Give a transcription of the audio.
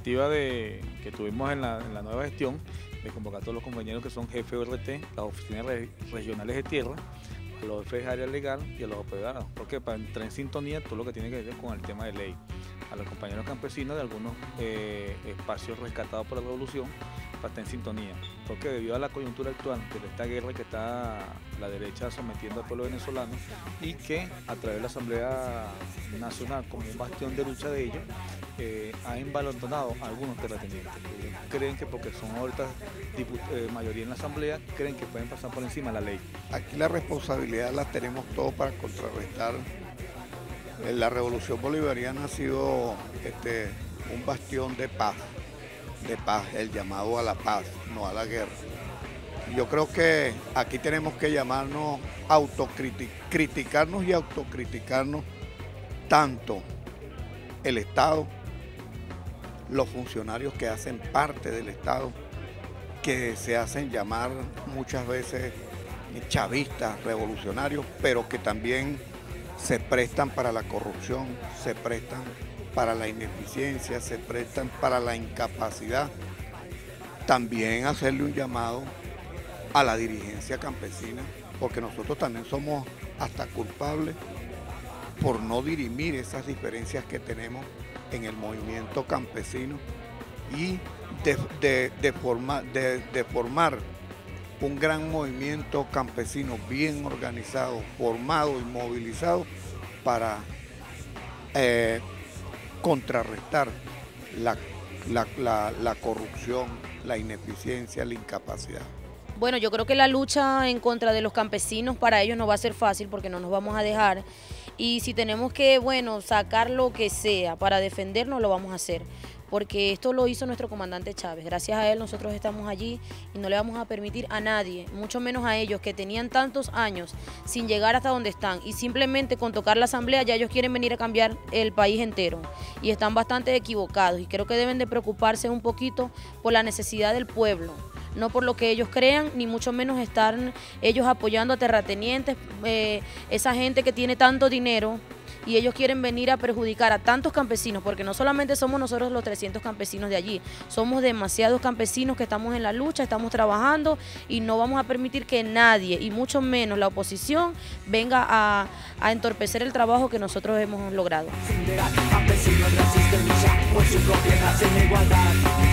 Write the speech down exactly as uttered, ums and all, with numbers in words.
iniciativa de, que tuvimos en la, en la nueva gestión de convocar a todos los compañeros que son jefes O R T, las oficinas re, regionales de tierra, a los jefes de área legal y a los operados, porque para entrar en sintonía todo lo que tiene que ver con el tema de ley, a los compañeros campesinos de algunos eh, espacios rescatados por la revolución para estar en sintonía, porque debido a la coyuntura actual de esta guerra que está la derecha sometiendo al pueblo venezolano y que a través de la Asamblea Nacional como un bastión de lucha de ellos, eh, ha embalontonado a algunos terratenientes. Eh, creen que porque son ahorita eh, mayoría en la Asamblea, creen que pueden pasar por encima de la ley. Aquí la responsabilidad la tenemos todos para contrarrestar. La revolución bolivariana ha sido este, un bastión de paz, de paz, el llamado a la paz, no a la guerra. Yo creo que aquí tenemos que llamarnos, autocriticarnos y autocriticarnos tanto el Estado, los funcionarios que hacen parte del Estado, que se hacen llamar muchas veces chavistas, revolucionarios, pero que también se prestan para la corrupción, se prestan para la ineficiencia, se prestan para la incapacidad. También hacerle un llamado a la dirigencia campesina, porque nosotros también somos hasta culpables por no dirimir esas diferencias que tenemos en el movimiento campesino y de, de, de, forma, de, de formar un gran movimiento campesino bien organizado, formado y movilizado para eh, contrarrestar la, la, la, la corrupción, la ineficiencia, la incapacidad. Bueno, yo creo que la lucha en contra de los campesinos para ellos no va a ser fácil porque no nos vamos a dejar. Y si tenemos que, bueno, sacar lo que sea para defendernos, lo vamos a hacer. Porque esto lo hizo nuestro comandante Chávez. Gracias a él nosotros estamos allí y no le vamos a permitir a nadie, mucho menos a ellos que tenían tantos años sin llegar hasta donde están y simplemente con tocar la asamblea ya ellos quieren venir a cambiar el país entero y están bastante equivocados y creo que deben de preocuparse un poquito por la necesidad del pueblo, no por lo que ellos crean, ni mucho menos estar ellos apoyando a terratenientes, eh, esa gente que tiene tanto dinero y ellos quieren venir a perjudicar a tantos campesinos, porque no solamente somos nosotros los trescientos campesinos de allí, somos demasiados campesinos que estamos en la lucha, estamos trabajando y no vamos a permitir que nadie, y mucho menos la oposición, venga a, a entorpecer el trabajo que nosotros hemos logrado. Campesinos resisten lucha por su propia nación e igualdad.